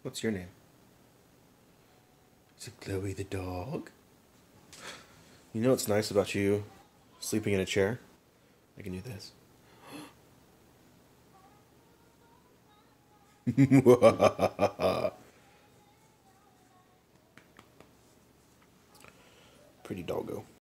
What's your name? Is it Chloe the dog? You know what's nice about you sleeping in a chair? I can do this. Pretty doggo.